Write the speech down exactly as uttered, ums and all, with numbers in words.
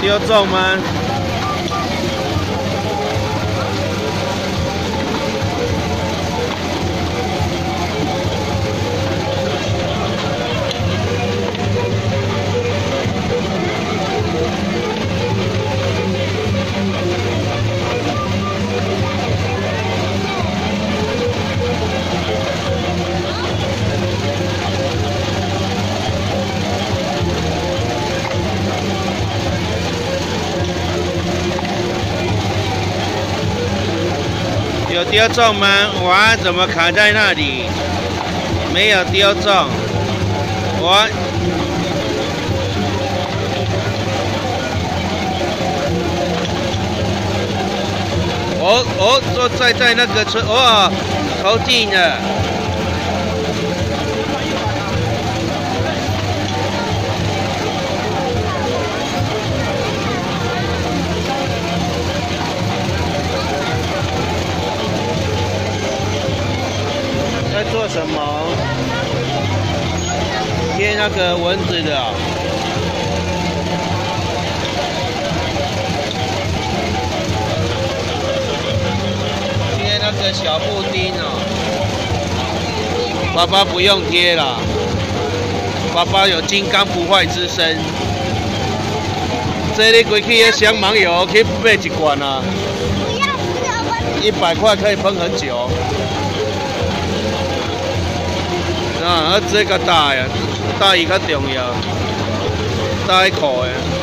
有中吗？有丢中吗？哇，怎么卡在那里？没有丢中。我哦哦，坐在在那个车，哇，投进了。在做什么？贴那个蚊子的、哦。贴那个小布丁哦。爸爸不用贴了，爸爸有金刚不坏之身。这里过去要香芒油，可以买一罐啊。一百块可以喷很久。啊，啊，这个大呀，大伊较重要，大一口的。